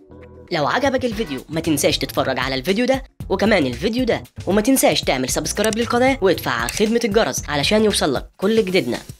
لو عجبك الفيديو ما تنساش تتفرج على الفيديو ده وكمان الفيديو ده، وما تنساش تعمل سبسكرايب للقناة وادفع على خدمة الجرس علشان يوصلك كل جديدنا.